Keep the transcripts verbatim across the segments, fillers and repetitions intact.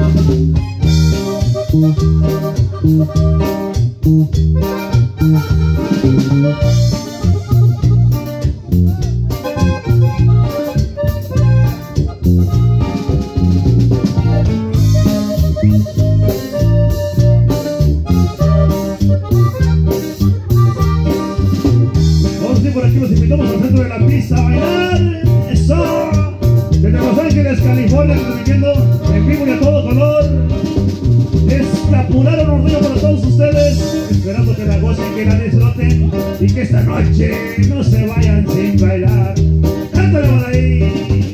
Por aquí los invitamos al centro de la pista a bailar. Eso, desde Los Ángeles, California, transmitiendo en vivo y a todo color. Escapularon orgullo para todos ustedes, esperando que la gocen, que la disfruten y que esta noche no se vayan sin bailar. Cántale por ahí.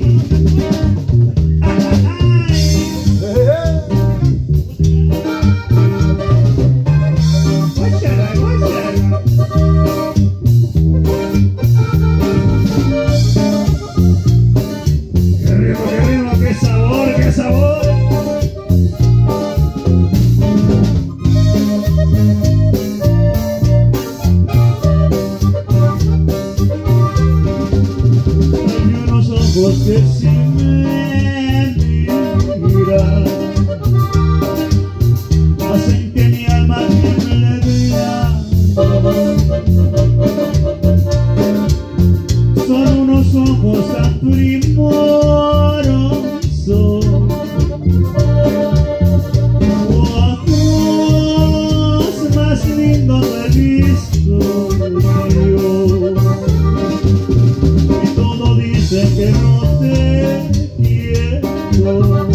Porque si me miran, hacen que mi alma tiemble brillando. Son unos ojos tan primorosos, ojos más lindos he visto yo. Y todo dice que no te quiero,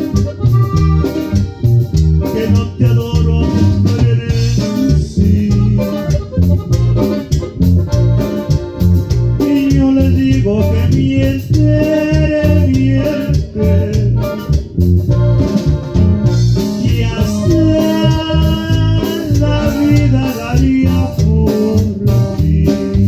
que no te adoro, pero eres sí. Y yo les digo que miente, miente, y hasta la vida daría por ti.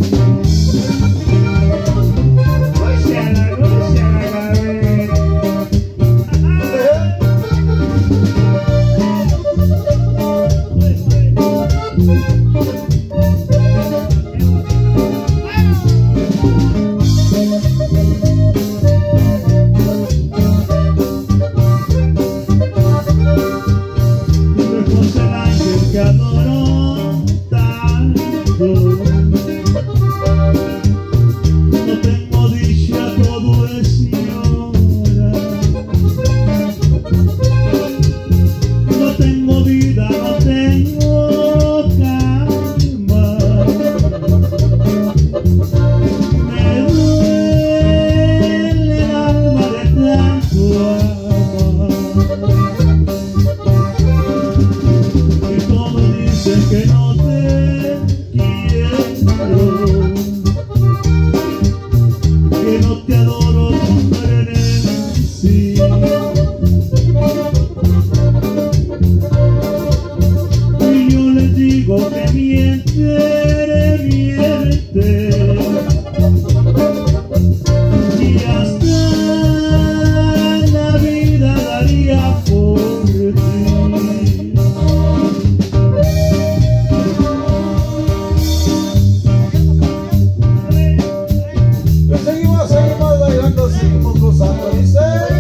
Que adoro tanto, no tengo dicha, todo es llorar. No tengo vida, no tengo calma. Me duele el alma de tanto amar. Que no te quiero, que no te adoro, pero sí. Y yo les digo que miente, miente, y hasta la vida daría por ti. Seguimos, seguimos bailando, seguimos gozando, dice.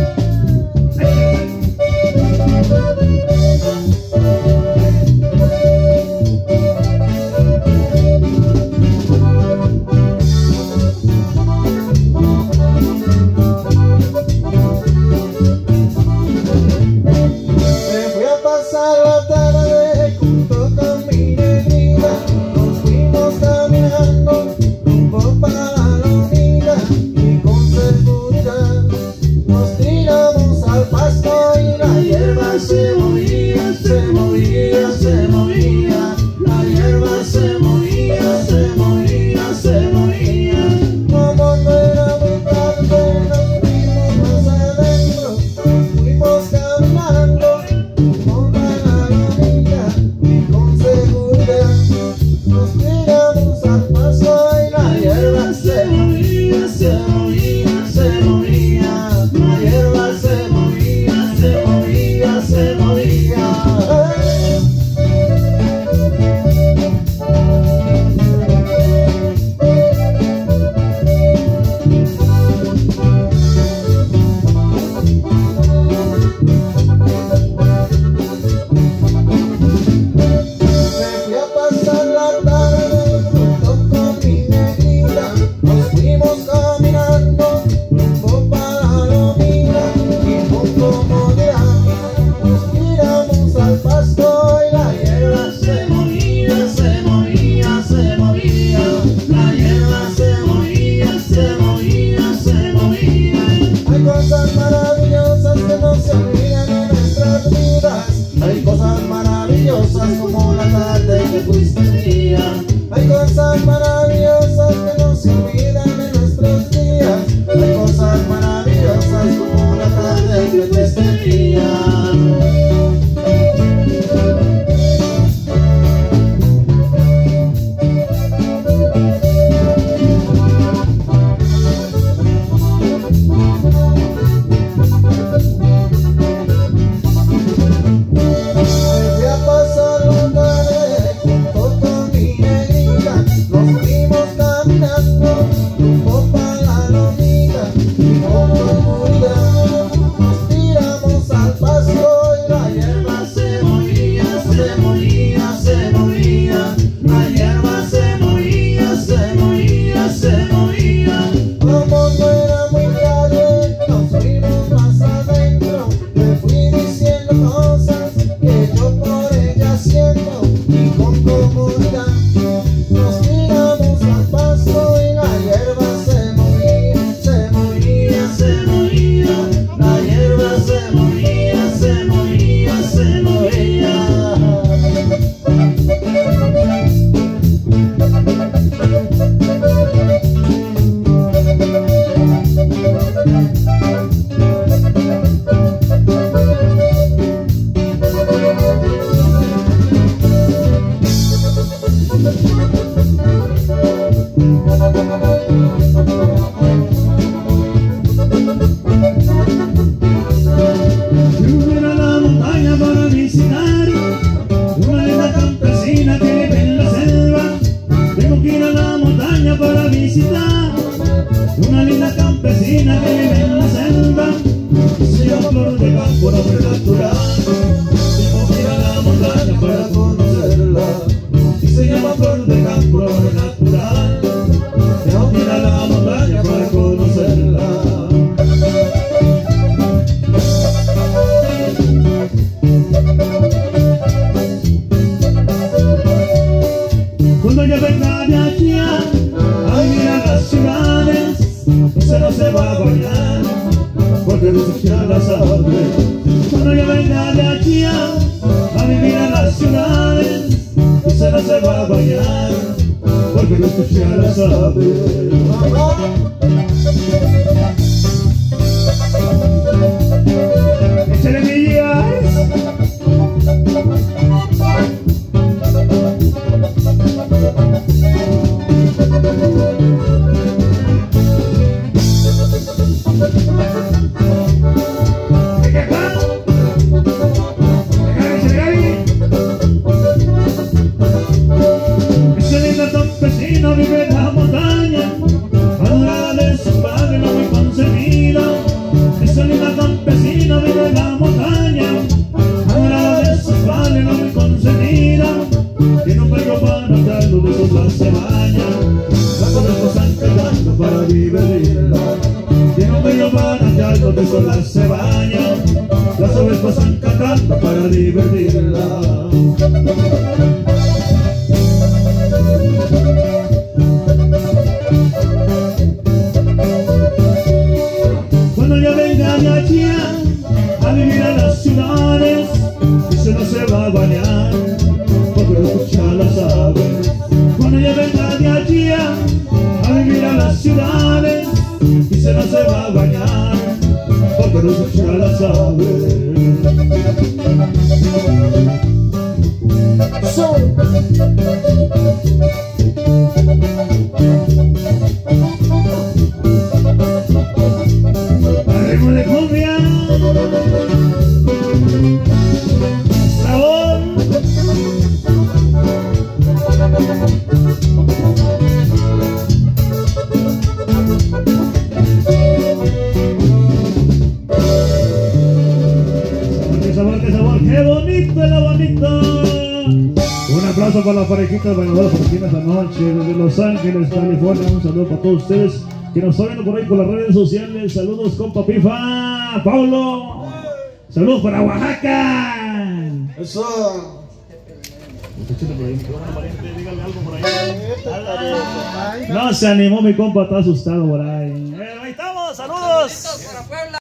Me fui a pasar la tarde junto con mi negrita, nos fuimos caminando rumbo para la unidad. Nos tiramos al pasto y la hierba se movía, se movía, se movía. La hierba se movía, se movía, se movía. Como no era muy tarde, nos fuimos más adentro, nos fuimos caminando con la orilla y con seguridad. Nos tiramos al pasto y la hierba se movía, se movía, se movía. La hierba se movía, se movía, se movía. una linda campesina que vive en la senda, se llama Flor de Campo, nombre natural. Tengo que ir a la montaña para conocerla. Y se llama Flor de Campo, nombre natural. Tengo que ir a la montaña para conocerla. Cuando ella venga de aquí a vivir a las ciudades, usted no se va a bañar, porque usted ya la sabe. Cuando ella venga de aquí a vivir a las ciudades, usted no se va a bañar, porque usted ya la sabe. ¡Échale millas! Campesino vive en la montaña, adorada de su padre, no muy concebida. Esa linda campesina vive en la montaña, adorada de su padre, no muy concebida. Tiene un barrio para andarlo, de esos las se baña. Las aves pasan cantando para divertirla. Tiene un barrio para andarlo, de esos las se baña. Las aves pasan cantando para divertirla. Cuando ella venga de allí a vivir a las ciudades, dice no se va a bañar, porque no escucha las aves. Cuando ella venga de allí a vivir a las ciudades, dice no se va a bañar, porque no escucha las aves. Son. Ritmo de cumbia, sabor. Qué sabor, qué sabor, qué bonito, lo bonito. Un aplauso para las parejitas bailadoras por aquí esta noche desde Los Ángeles, California. Un saludo para todos ustedes que nos están viendo por ahí por las redes sociales. Saludos, compa Pifa, Paulo. Saludos para Oaxaca. Eso. No se animó mi compa, está asustado por ahí. Eh, ahí estamos, saludos.